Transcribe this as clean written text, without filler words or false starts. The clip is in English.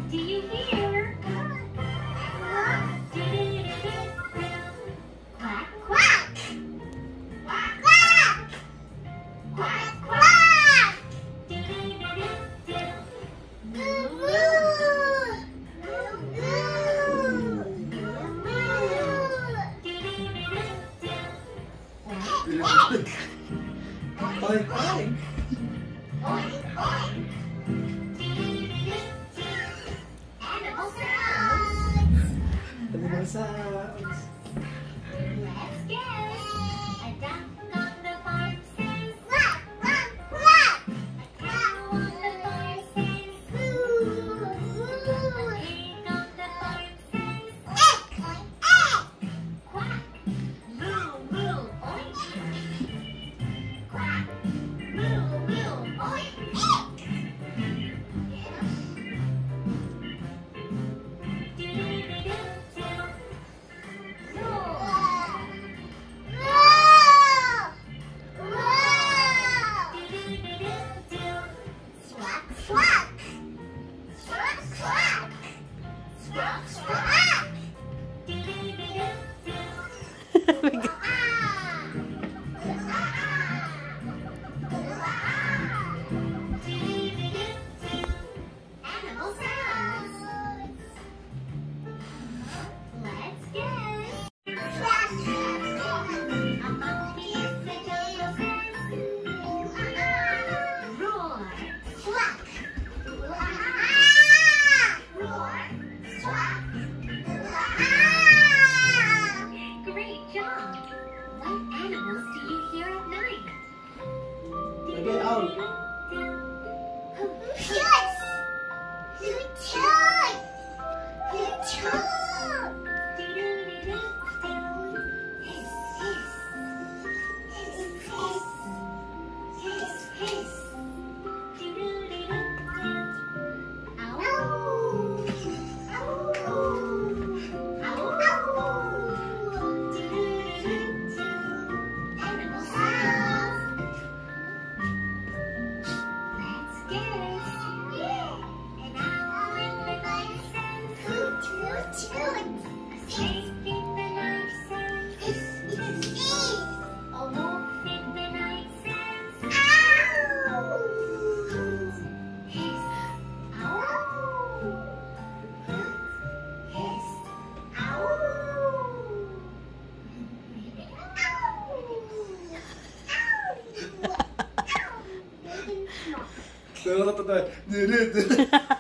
Do you hear? Quack, quack. Quack, quack. Quack, quack. Moo, moo. Oink, oink. Oink, oink. Animal sounds. Animal sounds. Let's guess. A duck on the farm says quack, quack, quack. A cow on the farm says moo, moo. A pig on the farm says egg, egg. Quack, moo, moo, oink. Quack, moo, moo, oink, egg. Animal sounds. Let's guess. A monkey is the jungle says roar, quack. Roar, quack. Great job. What animals do you hear at night? Again, out. Nerede?